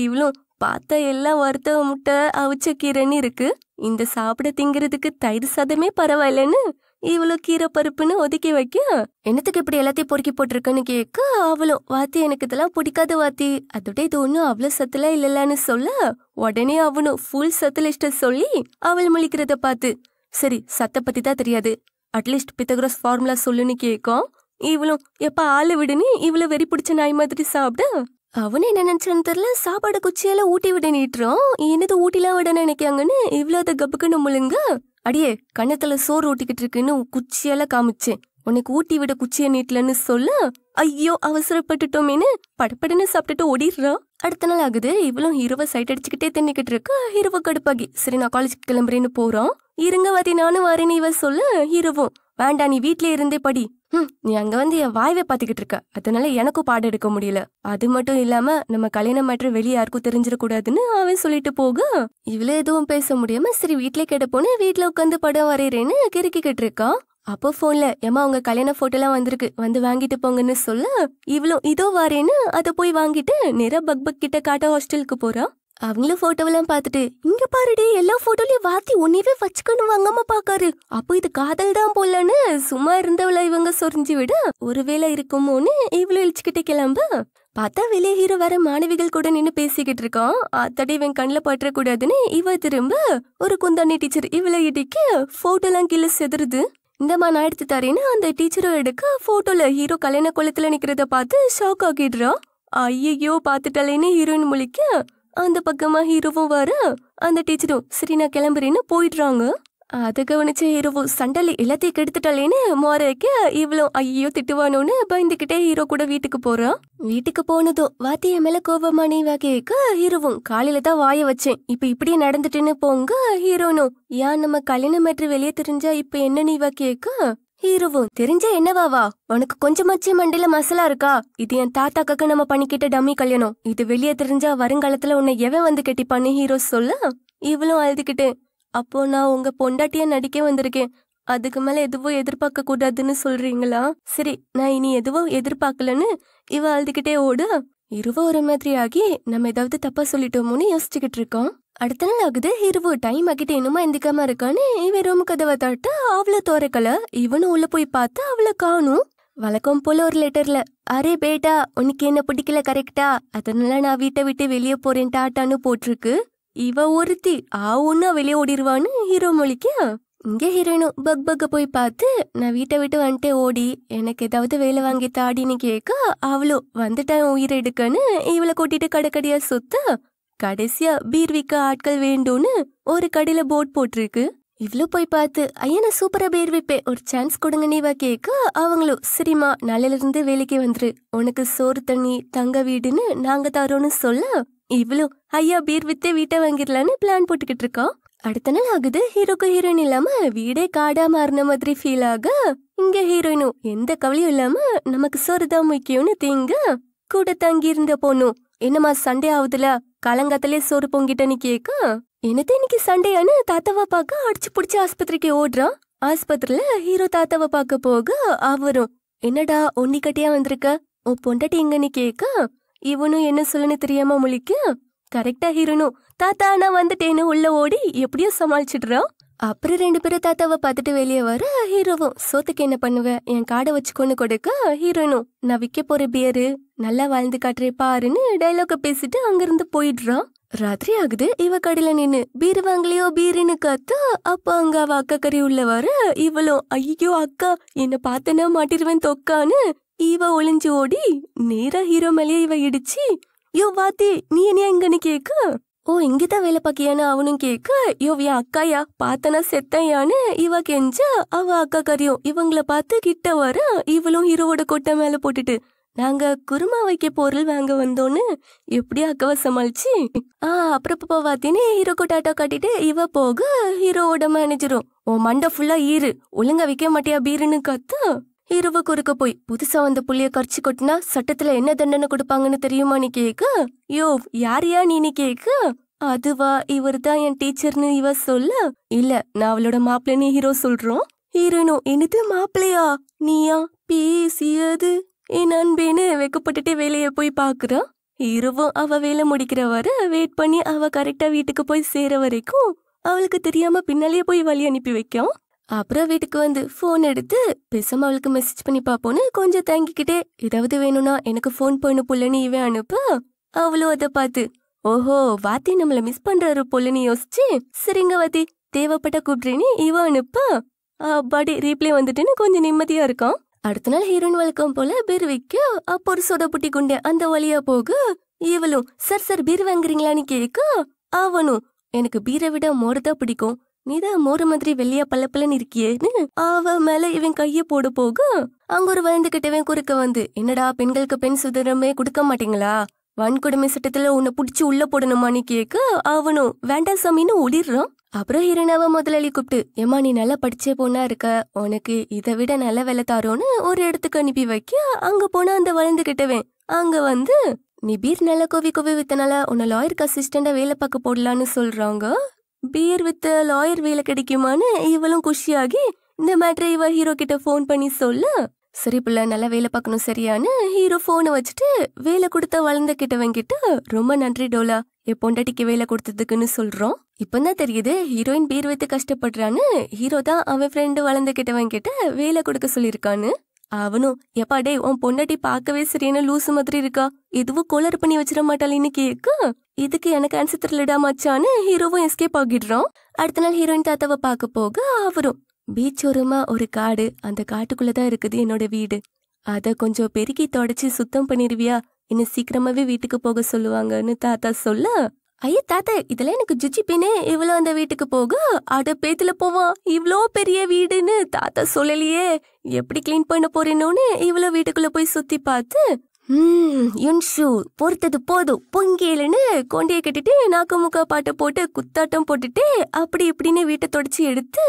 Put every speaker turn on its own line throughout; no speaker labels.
இவளும் பார்த்தா எல்லாம் வறுத்த முட்டை அவிச்ச கீரைன்னு இருக்கு, இந்த சாப்பிட திங்கிறதுக்கு தயிர் சாதமே பரவாயில்லன்னு இவ்வளோ கீரை பருப்புன்னு ஒதுக்கி வைக்க, என்னத்துக்கு இப்படி எல்லாத்தையும் பொறுக்கி போட்டிருக்குன்னு கேட்க அவளும் வாத்தி எனக்கு இதெல்லாம் பிடிக்காத வாத்தி, அதோட இது ஒன்றும் அவ்வளோ சத்துலாம் இல்லைன்னு சொல்ல உடனே அவனும் ஃபுல் சத்து லிஸ்ட்டை சொல்லி அவள் முழிக்கிறத பார்த்து சரி சத்தை பத்தி தான் தெரியாது, அட்லீஸ்ட் பித்தகரஸ் ஃபார்முலா சொல்லுன்னு கேட்கும். இவளும் எப்ப ஆளு விடுன்னு இவ்வளவு வெறி பிடிச்ச நாய் மாதிரி சாப்பிட அவனு என்ன நினைச்சான்னு தெரியல, சாப்பாடு குச்சியால ஊட்டி விட நீட்டுறோம், என்னது ஊட்டிலாம் விட நினைக்காங்கன்னு இவ்வளவு கப்புக்குன்னு முழுங்க அடியே கண்ணத்துல சோறு ஊட்டிக்கிட்டு இருக்குன்னு குச்சியால காமிச்சேன், உனக்கு ஊட்டி விட குச்சிய நீட்டலன்னு சொல்ல ஐயோ அவசரப்பட்டுட்டோமேனு படப்படன்னு சாப்பிட்டுட்டு ஓடிடுறான். அடுத்த நாள் ஆகுது, இவளும் ஹீரோவை சைட் அடிச்சுக்கிட்டே தின்னுக்கிட்டு இருக்கா. ஹீரோவை கடுப்பாகி சரி நான் காலேஜுக்கு கிளம்புறேன்னு போறோம். இருங்க வாத்தி நானும் வரேன்னு இவ சொல்ல ஹீரோவும் வேண்டா நீ வீட்லயே இருந்தே படி, நீ அங்க வந்து என் வாய்வை பாத்துக்கிட்டு இருக்க, அதனால எனக்கும் பாடம் எடுக்க முடியல, அது மட்டும் இல்லாம நம்ம கல்யாணம் மாற்ற வெளியே யாருக்கும் தெரிஞ்சிடக்கூடாதுன்னு அவன் சொல்லிட்டு போக இவ்வளவு எதுவும் பேச முடியாம சரி வீட்லயே கேட்டப்போன்னு வீட்டுல உட்காந்து படம் வரையறேன்னு கிறுக்கிக்கிட்டு இருக்கான். அப்போ போன்ல ஏமா உங்க கல்யாண போட்டோ எல்லாம் வந்திருக்கு வந்து வாங்கிட்டு போங்கன்னு சொல்ல இவளும் இதோ வரேன்னு அதை போய் வாங்கிட்டு நேரா பக் கிட்ட காட்ட ஹாஸ்டலுக்கு போறான். அவங்களும் போட்டோவெல்லாம் பார்த்துட்டு இங்க பாருடி எல்லா போட்டோலயும் வாத்தி உன்னையவே வச்சுக்கணும் வாங்காம பாக்காரு, அப்போ இது காதல் தான் போலன்னு சும்மா இருந்தவள இவங்க சொரிஞ்சு விட ஒருவேளை இருக்குமோன்னு இவ்வளவு இழிச்சுக்கிட்டே கிளம்ப பார்த்தா வெளியே ஹீரோ வர மாணவிகள் கூட நின்னு பேசிக்கிட்டு இருக்கான். அத்தடி இவன் கண்ணுல பற்றக்கூடாதுன்னு இவ திரும்ப ஒரு குந்தாணி டீச்சர் இவளை இடிக்க போட்டோலாம் கீழே செதுருது. இந்தமா நான் எடுத்து தரேன்னு அந்த டீச்சரும் எடுக்க போட்டோல ஹீரோ கல்யாண குளத்துல நிக்கிறத பார்த்து ஷாக் ஆகிடுறா. ஐயோ பாத்துட்டாலேன்னு ஹீரோயின் முழிக்க அந்த பக்கமா ஹீரோவும் வர அந்த டீச்சரும் சரி நான் கிளம்புறேன்னு போயிடுறாங்க. அதை கவனிச்ச ஹீரோவும் சண்டலை எல்லாத்தையும் கெடுத்துட்டாலேன்னு மோரைக்க இவ்வளோ ஐயோ திட்டுவானோன்னு பயந்துகிட்டே ஹீரோ கூட வீட்டுக்கு போறான். வீட்டுக்கு போனதும் வாத்திய மேல கோபமா நீ வா கேட்க ஹீரோவும் காலையில தான் வாய வச்சேன் இப்ப இப்படியே நடந்துட்டுன்னு போங்க. ஹீரோனும் ஏன் நம்ம கல்யாண மேட்ரு வெளியே தெரிஞ்சா இப்ப என்ன நீ வா கேட்க ஹீரோவும் தெரிஞ்சா என்னவாவா உனக்கு கொஞ்சமாச்சு மண்டையில மசாலா இருக்கா, இது என் தாத்தாக்காக நம்ம பண்ணிக்கிட்ட டம்மி கல்யாணம், இது வெளியே தெரிஞ்சா வருங்காலத்துல உன்னை எவன் வந்து கட்டிப்பான்னு ஹீரோ சொல்ல இவளும் அழுதுகிட்டேன் அப்போ நான் உங்க பொண்டாட்டியா நடிக்க வந்திருக்கேன், அதுக்கு மேல எதுவும் எதிர்பார்க்க கூடாதுன்னு சொல்றீங்களா, சரி நான் இனி எதுவும் எதிர்பார்க்கலன்னு இவ அழுதுகிட்டே ஓட இருவ ஒரு மாதிரி ஆகி நம்ம ஏதாவது தப்பா சொல்லிட்டோமோன்னு யோசிச்சுக்கிட்டு இருக்கோம். அடுத்த நாள் ஆகுது, ஹீரோ டைம் ஆகிட்டு இன்னுமா எந்திக்காம இருக்கான்னு இவன் ரூம் கதவை தட்ட அவளை தோறக்கல. இவனும் உள்ள போய் பார்த்தா அவளை காணும். வழக்கம் போல ஒரு லெட்டர்ல அரே பேட்டா உனக்கு என்ன பிடிக்கல கரெக்டா, அதனால நான் வீட்டை விட்டு வெளியே போறேன் டாட்டான்னு போட்டிருக்கு. இவ ஒருத்தி ஒன்னா வெளியே ஓடிடுவான்னு ஹீரோ மொழிக்க இங்க ஹீரோயினும் பக் போய் பார்த்து நான் வீட்டை விட்டு வந்துட்டே ஓடி எனக்கு ஏதாவது வேலை வாங்கி தாடின்னு கேட்க அவளோ வந்துட்டான் உயிரை எடுக்கன்னு இவளை கூட்டிட்டு கடைக்கடியா சுத்த கடைசியா பீர் விற்க ஆட்கள் வேண்டும்னு ஒரு கடையில போர்ட் போட்டிருக்கு. இவ்ளோ போய் பார்த்து ஐயா நான் சூப்பரா பீர் விப்பேன் ஒரு சான்ஸ் கொடுங்க நீவா கேட்க அவங்களும் சரிமா நாளையில இருந்து வேலைக்கு வந்துரு உனக்கு சோறு தண்ணி தங்க வீடுன்னு நாங்க தரோன்னு சொல்ல இவ்வளோ ஐயா பீர் வித்தே வீட்டை வாங்கிடலான்னு பிளான் போட்டுக்கிட்டு இருக்கோம். அடுத்த நாள் ஆகுது, ஹீரோக்கு ஹீரோயின் இல்லாம வீடே காடா மாறின மாதிரி ஃபீல் ஆக இங்க ஹீரோயினும் எந்த கவலையும் இல்லாம நமக்கு சோறு தான் முக்கியம்னு தேங்க கூட தங்கி இருந்த பொண்ணும் என்னமா சண்டே ஆகுதுல காலங்காத்திலே சோறு பொங்கிட்டன்னு கேட்க என்னது இன்னைக்கு சண்டேயான்னு தாத்தாவை பார்க்க அடிச்சு பிடிச்சி ஆஸ்பத்திரிக்கு ஓடுறான். ஆஸ்பத்திரியில ஹீரோ தாத்தாவை பார்க்க போக அவரும் என்னடா ஒன்னி கட்டியா வந்திருக்க உன் பொண்டாட்டி எங்கன்னு கேட்க இவனும் என்ன சொல்லுன்னு தெரியாம முழிக்க கரெக்டா ஹீரோனும் தாத்தா நான் வந்துட்டேன்னு உள்ள ஓடி எப்படியோ சமாளிச்சிடுறான். அப்புறம் ரெண்டு பேரும் தாத்தாவை பார்த்துட்டு வெளியே வர ஹீரோவும் சோத்துக்கு என்ன பண்ணுவேன் என் காடை வச்சுக்கொண்டு கொடுக்க ஹீரோனும் நான் விற்க போற பியரு நல்லா வாழ்ந்து காட்டுறே பாருன்னு டைலாக பேசிட்டு அங்கிருந்து போயிடுறான். ராத்திரி ஆகுது, இவ கடையில நின்னு பீர் வாங்கலையோ பீருன்னு காத்தா அப்ப அங்க அவ அக்கா கறி உள்ள வர இவளும் ஐயோ அக்கா என்ன பார்த்தனா மாட்டிருவேன் தொக்கான்னு இவ ஒளிஞ்சு ஓடி நேரா ஹீரோ மேலேயே இவ இடிச்சு யோ வாத்தி நீ என்ன எங்கன்னு கேட்க ஓ இங்கதான் வேலை பாக்கியான்னு அவனும் கேட்க யோ என் அக்காயா பார்த்தனா செத்தையான்னு இவ கெஞ்ச அவ அக்கா கறியும் இவங்கள பார்த்து கிட்ட வர இவளும் ஹீரோவோட கொட்டை மேல போட்டுட்டு நாங்க குருமா வைக்க பொருள் வாங்க வந்தோன்னு எப்படியா அக்காவை சமாளிச்சு அப்புறம் பாத்தீன்னு ஹீரோக்கு டாட்டா காட்டிட்டு இவ போக ஹீரோவோட மேனேஜரும் ஓ மண்டை ஃபுல்லா ஈரு ஒழுங்கா விற்க மாட்டியா பீருன்னு கத்த ஹீரோவை குறுக்க போய் புதுசா வந்த புள்ளிய கரிச்சு கொட்டினா சட்டத்துல என்ன தண்டனை கொடுப்பாங்கன்னு தெரியுமான்னு கேட்க யோ யாரையா நீ கேட்க அதுவா இவர் தான் என் டீச்சர்னு இவ சொல்ல இல்ல நான் அவளோட மாப்பிள்ளைன்னு ஹீரோ சொல்றோம். ஹீரோனும் என்னது மாப்பிள்ளையா நீயா பேசியது என் அன்பேன்னு வெக்கப்பட்டுட்டு வேலைய போய் பாக்குறான். ஹீரோவும் அவ வேலை முடிக்கிற வர வெயிட் பண்ணி அவ கரெக்டா வீட்டுக்கு போய் சேர வரைக்கும் அவளுக்கு தெரியாம பின்னாலேயே போய் வழி அனுப்பி வைக்கும். அப்புறம் வீட்டுக்கு வந்து போன் எடுத்து பேசாம அவளுக்கு மெசேஜ் பண்ணி பாப்போன்னு கொஞ்சம் தங்கிக்கிட்டே ஏதாவது வேணும்னா எனக்கு போன் பண்ணு புள்ளன்னு இவன் அனுப்ப அவளும் அதை பார்த்து ஓஹோ வாத்தி நம்மள மிஸ் பண்றாரு பொல்லுன்னு யோசிச்சு சரிங்க வாத்தி தேவைப்பட்ட கூப்பிடுறேன்னு இவன் அனுப்ப பாடி ரீப்ளே வந்துட்டுன்னு கொஞ்சம் நிம்மதியா இருக்கான். அடுத்த நாள் ஹீரோயின் வழக்கம் போல பீர் வைக்க அப்போ ஒரு சொட புட்டி கொண்டே அந்த வழியா போக இவளும் சார் பீர் வாங்குறீங்களான்னு கேட்க அவனும் எனக்கு பீரை விட மோர்தான் பிடிக்கும், நீதான் மோரு மாதிரி வெள்ளையா பல்லப்பலன்னு இருக்கியேன்னு அவ மேல இவன் கைய போட போக அங்க ஒரு வளர்ந்துகிட்டவன் குறுக்க வந்து என்னடா பெண்களுக்கு பெண் சுதந்திரமே கொடுக்க மாட்டீங்களா, வன்கொடுமை சட்டத்துல உன்னை புடிச்சு உள்ள போடணுமான்னு கேட்க அவனும் வேண்டாம் சாமின்னு ஓடிடுறான். அப்புறம் ஹீரோனாவ முதலாளி கூப்பிட்டு ஏமா நீ நல்லா படிச்சே பொண்ணா இருக்க, உனக்கு இதை விட நல்ல வேலை தாரோன்னு ஒரு இடத்துக்கு அனுப்பி வைக்க அங்க போனா அந்த வளர்ந்துகிட்டவன் அங்க வந்து நீ பீர் நல்லா கோவி வித்தனால உன்னை லாயருக்கு அசிஸ்டண்டா வேலை பார்க்க போடலான்னு சொல்றாங்க. பீர் வித்த லாயர் வேலை கிடைக்குமான்னு இவளும் குஷியாகி இந்த மேட்ரை இவ ஹீரோ கிட்ட போன் பண்ணி சொல்ல சரி பிள்ளை நல்லா வேலை பார்க்கணும் சரியான்னு ஹீரோ போனை வச்சுட்டு வேலை கொடுத்த வளர்ந்த கிட்டவன் கிட்ட ரொம்ப நன்றி டோலா என் பொண்டாட்டிக்கு வேலை கொடுத்ததுக்குன்னு சொல்றோம். இப்பதான் தெரியுது ஹீரோயின் பீர் வைத்து கஷ்டப்படுறான்னு, ஹீரோ தான் அவன் ஃப்ரெண்டு வளர்ந்த கிட்டவன் கிட்ட வேலை கொடுக்க சொல்லியிருக்கான்னு. அவனும் எப்பாடே உன் பொண்டாட்டி பார்க்கவே சரியான லூசு மாதிரி இருக்கா, எதுவும் கோளாறு பண்ணி வச்சிட மாட்டாளின்னு கேட்க இதுக்கு எனக்கு ஆன்சர் தெரியலடா மச்சான்னு ஹீரோவும் எஸ்கேப் ஆகிடுறான். அடுத்த நாள் ஹீரோயின் தாத்தாவை பார்க்க போக அவரும் பீச் ஓரமா ஒரு காடு, அந்த காட்டுக்குள்ளதான் இருக்குது என்னோட வீடு, அத கொஞ்சம் பெருக்கி தொடச்சி சுத்தம் பண்ணிருவியா, இன்னும் சீக்கிரமாவே வீட்டுக்கு போக சொல்லுவாங்கன்னு தாத்தா சொல்ல ஐயா தாத்தா இதெல்லாம் எனக்கு ஜுச்சிப்பினே இவ்வளோ அந்த வீட்டுக்கு போக அட பேத்துல போவான் இவ்வளோ பெரிய வீடுன்னு தாத்தா சொல்லலையே எப்படி கிளீன் பண்ண போறேன்னு இவ்வளோ வீட்டுக்குள்ள போய் சுத்தி பார்த்து யுன்ஷு பொறுத்தது போதும் பொங்கேலுன்னு கொண்டைய கட்டிட்டு நாக்கு முக்கா பாட்டை போட்டு குத்தாட்டம் போட்டுட்டு அப்படி இப்படின்னு வீட்டை தொடச்சி எடுத்து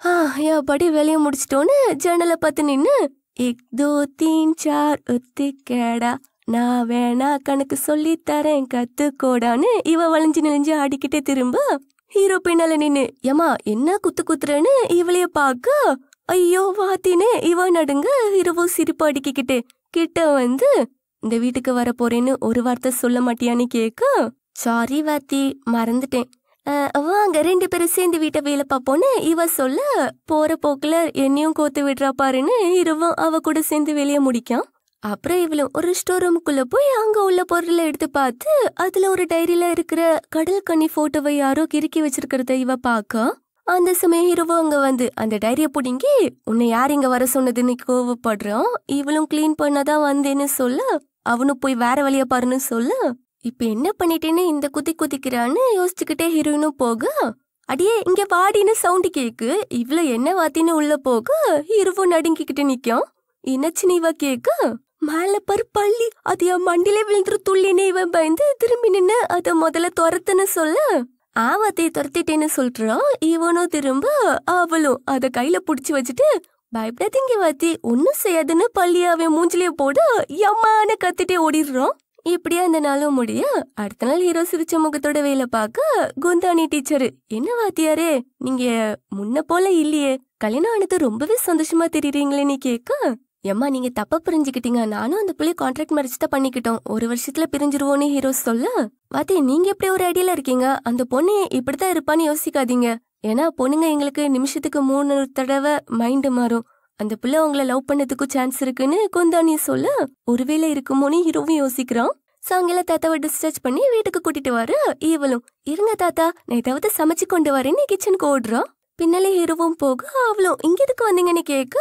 படி வேலையை முடிச்சிட்டோன்னு ஜன்னலை பார்த்து நின்னு 1 2 3 4 ஒத்து கேடா நான் வேணா கணக்கு சொல்லி தரேன் கத்துக்கோடான்னு இவ வளைஞ்சு நெளிஞ்சு ஆடிக்கிட்டே திரும்ப ஹீரோ பின்னால நின்னு ஏமா என்ன குத்துறேன்னு இவளைய பாக்க ஐயோ வாத்தின்னு இவ நடுங்க ஹீரோவோ சிரிப்பு அடிக்கிக்கிட்டு கிட்ட வந்து இந்த வீட்டுக்கு வர போறேன்னு ஒரு வார்த்தை சொல்ல மாட்டியான்னு கேட்க சாரி வாத்தி மறந்துட்டேன், வாங்க 2 பேரும் சேர்ந்து வீட்டை வேலை பார்ப்போன்னு இவ சொல்ல போற போக்குல என்னையும் கோத்து விடுறா பாருன்னு ஹீரோவும் அவ கூட சேர்ந்து வேலைய முடிக்கான். அப்புறம் இவளும் ஒரு ஸ்டோர் ரூமுக்குள்ள போய் அங்க உள்ள பொருளை எடுத்து பார்த்து அதுல ஒரு டைரியில இருக்கிற கடல் கன்னி போட்டோவை யாரோ கிறுக்கி வச்சிருக்கிறத இவ பாக்க அந்த சமயம் ஹீரோவும் அங்க வந்து அந்த டைரிய புடிங்கி உன்னை யார் இங்க வர சொன்னதுன்னு கோவப்படுறான். இவளும் கிளீன் பண்ணதான் வந்தேன்னு சொல்ல அவனும் போய் வேற வழியா பாருன்னு சொல்ல இப்ப என்ன பண்ணிட்டேன்னு இந்த குதிக்கிறான்னு யோசிச்சுக்கிட்டே ஹீரோயினும் போக அடியே இங்க வாடின்னு சவுண்டு கேக்கு இவ்வளவு என்ன வாத்தின்னு உள்ள போக ஹீரோவும் நடுங்கிக்கிட்டு நிக்கான். என்னாச்சுன்னு இவ கேக்க மேல பரு பள்ளி அது என் மண்டிலே விழுந்துரு துள்ளின்னு இவன் பயந்து திரும்பி நின்னு அத முதல்ல துரத்துன்னு சொல்ல ஆவாத்தைய துரத்திட்டேன்னு சொல்றான். இவனும் திரும்ப அவளும் அத கையில புடிச்சு வச்சுட்டு பயப்படாதீங்க வாத்தி ஒன்னும் செய்யாதுன்னு பள்ளிய அவன் மூஞ்சிலேயே போட எம்மான கத்திட்டே ஓடிடுறான். இப்படியா அந்த நாளும் முடிய அடுத்த நாள் ஹீரோ சிரிச்ச முகத்தோட வேலை பார்க்க குந்தானி டீச்சரு என்ன வாத்தியாரே நீங்க முன்ன போல இல்லையே, கல்யாணம் ஆனது ரொம்பவே சந்தோஷமா தெரியுறீங்களேன்னு கேட்க எம்மா நீங்க தப்பா புரிஞ்சுக்கிட்டீங்க, நானும் அந்த பிள்ளை கான்ட்ராக்ட் மேரேஜ் தான் பண்ணிக்கிட்டோம், 1 வருஷத்துல பிரிஞ்சிருவோன்னு ஹீரோ சொல்ல வாத்தி நீங்க எப்படி ஒரு ஐடியால இருக்கீங்க, அந்த பொண்ணு இப்படித்தான் இருப்பான்னு யோசிக்காதீங்க, ஏன்னா பொண்ணுங்க எங்களுக்கு நிமிஷத்துக்கு 3 தடவை மைண்ட் மாறும், அந்த பிள்ளை உங்களை லவ் பண்ணதுக்கும் சான்ஸ் இருக்குன்னு குந்தானி சொல்ல ஒருவேளை இருக்குமோன்னு ஹீரோவும் யோசிக்கிறான். சாயங்காலம் தாத்தாவை டிஸ்சார்ஜ் பண்ணி வீட்டுக்கு கூட்டிட்டு வர இவளும் இருங்க தாத்தா நான் ஏதாவது சமைச்சு கொண்டு வரேன்னு கிச்சனுக்கு ஓடுறான். பின்னாலே ஹீரோவும் போக அவளும் இங்க எதுக்கு வந்தீங்கன்னு கேட்க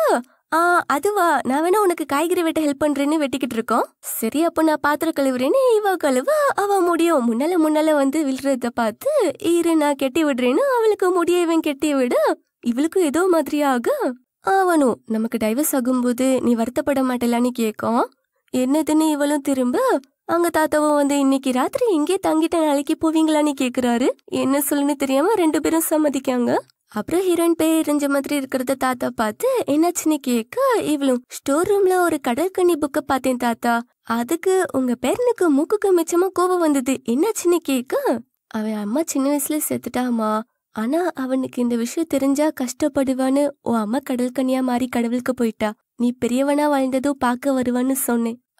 அதுவா நான் வேணா உனக்கு காய்கறி வெட்ட ஹெல்ப் பண்றேன்னு வெட்டிக்கிட்டு இருக்கோம், சரி அப்போ நான் பாத்திரம் கழுவுறேன்னு இவ கழுவ அவ முடியும் முன்னால வந்து விழுறத பார்த்து இரு நான் கெட்டி விடுறேன்னு அவளுக்கு முடிய இவன் கெட்டி விட இவளுக்கு ஏதோ மாதிரியாக அவனும் நமக்கு டைவர்ஸ் ஆகும்போது நீ வருத்தப்பட மாட்டலான்னு கேட்கும். என்னதுன்னு இவளும் திரும்ப அங்க தாத்தாவும் வந்து இன்னைக்கு ராத்திரி இங்கே தங்கிட்ட நாளைக்கு போவீங்களான்னு கேக்குறாரு. என்ன சொல்லுன்னு தெரியாம 2 பேரும் சம்மதிக்காங்க. அப்புறம் ஹீரோயின் பேர் எரிஞ்ச மாதிரி இருக்கிறத தாத்தா பார்த்து என்னாச்சுன்னு கேட்க இவளும் ஸ்டோர் ரூம்ல ஒரு கடற்கன்னி புக்க பார்த்தேன் தாத்தா, அதுக்கு உங்க பேரனுக்கு மூக்குக்கு மிச்சமா கோபம் வந்தது என்னாச்சுன்னு கேட்க அவன் அம்மா சின்ன வயசுல செத்துட்டாமா, ஆனா அவனுக்கு இந்த விஷயம் தெரிஞ்சா கஷ்டப்படுவான்னு உன் அம்மா கடல் கன்னியா மாறி கடவுளுக்கு போயிட்டா, நீ பெரியவனா வாழ்ந்ததும் பார்க்க வருவான்னு சொன்னேன்,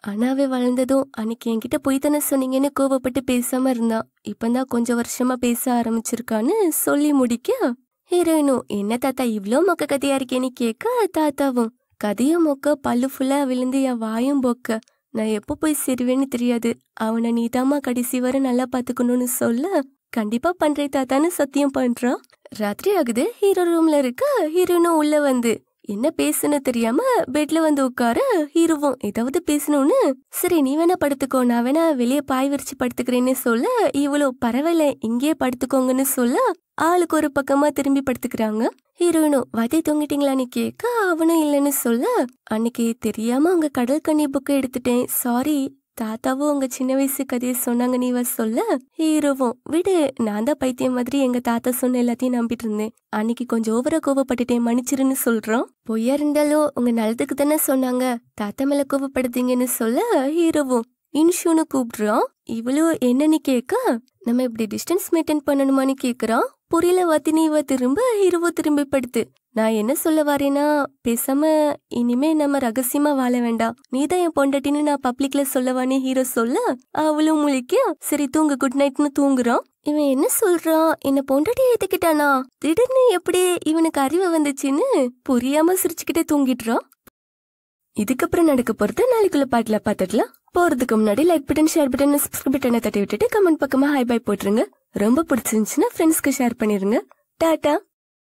ஆனாவே வளர்ந்ததும் அன்னைக்கு என்கிட்ட போய் தானே சொன்னீங்கன்னு கோவப்பட்டு பேசாம இருந்தான். இப்பதான் கொஞ்சம் வருஷமா பேச ஆரம்பிச்சிருக்கான்னு சொல்லி முடிக்க ஹீரோயினும் என்ன தாத்தா இவ்ளோ மொக்க கதையா இருக்கேன்னு கேட்க தாத்தாவும் கதையும் மொக்க பல்லு ஃபுல்லா விழுந்து என் வாயும் பொக்க நான் எப்போ போய் சேருவேன்னு தெரியாது. அவனை நீதாமா கடைசி வரை நல்லா பாத்துக்கணும்னு சொல்ல கண்டிப்பா பண்றேன் தாத்தான்னு சத்தியம் பண்றான். ராத்திரி ஆகுது. ஹீரோ ரூம்ல இருக்க ஹீரோயினும் உள்ள வந்து என்ன பேசுன்னு தெரியாம பெட்ல வந்து உட்கார ஹீரோவும் ஏதாவது பேசணும்னு சரி நீ வேணா படுத்துக்கோ நான் வேணா வெளியே பாய் விரிச்சு படுத்துக்கிறேன்னு சொல்ல இவ்வளோ பரவாயில்ல இங்கேயே படுத்துக்கோங்கன்னு சொல்ல ஆளுக்கு ஒரு பக்கமா திரும்பி படுத்துக்கிறாங்க. ஹீரோயினும் வதை தூங்கிட்டீங்களான்னு கேட்க அவனும் இல்லைன்னு சொல்ல அன்னைக்கு தெரியாம உங்க கடல் கண்ணி புக்கை எடுத்துட்டேன் சாரி. தாத்தாவும் உங்க சின்ன வயசு கதையை சொன்னாங்க நீ சொல்ல ஹீரோவும் விடு நான் தான் பைத்தியம் மாதிரி எங்க தாத்தா சொன்ன எல்லாத்தையும் நம்பிட்டு இருந்தேன். அன்னைக்கு கொஞ்சம் ஓவரா கோவப்பட்டுட்டேன் மன்னிச்சிருன்னு சொல்றான். பொய்யா இருந்தாலும் உங்க நல்லதுக்கு தானே சொன்னாங்க தாத்தா மேல கோவப்படுத்தீங்கன்னு சொல்ல ஹீரோவும் இன்ஷூன்னு கூப்பிடுறான். இவ்வளோ என்னன்னு கேட்க நம்ம இப்படி டிஸ்டன்ஸ் மெயின்டைன் பண்ணணுமான்னு கேக்குறான். புரியல வாத்தினி திரும்ப ஹீரோவோ திரும்பி படுத்து நான் என்ன சொல்ல வரேன்னா பேசாம இனிமே நம்ம ரகசியமா வாழ வேண்டாம் நீதான் என் பொண்டாட்டின்னு நான் பப்ளிக்ல சொல்லவானே ஹீரோ சொல்ல அவளும் முழிக்க சரி தூங்கு குட் நைட்னு தூங்குறான். இவன் என்ன சொல்றான் என்ன பொண்டாட்டி ஏத்துக்கிட்டானா திடீர்னு எப்படி இவனுக்கு அறிவு வந்துச்சுன்னு புரியாம சிரிச்சுக்கிட்டே தூங்கிடுறான். இதுக்கப்புறம் நடக்க போறத நாளைக்குள்ள பாட்டுல பாத்துக்கலாம். போறதுக்கு முன்னாடி like button share button subscribe பட்டனை தட்டி விட்டுட்டு கமெண்ட் பக்கமா ஹை பை போட்டுருங்க. ரொம்ப பிடிச்சிருந்துச்சுன்னா ஃப்ரெண்ட்ஸ்க்கு ஷேர் பண்ணிருங்க. டாடா.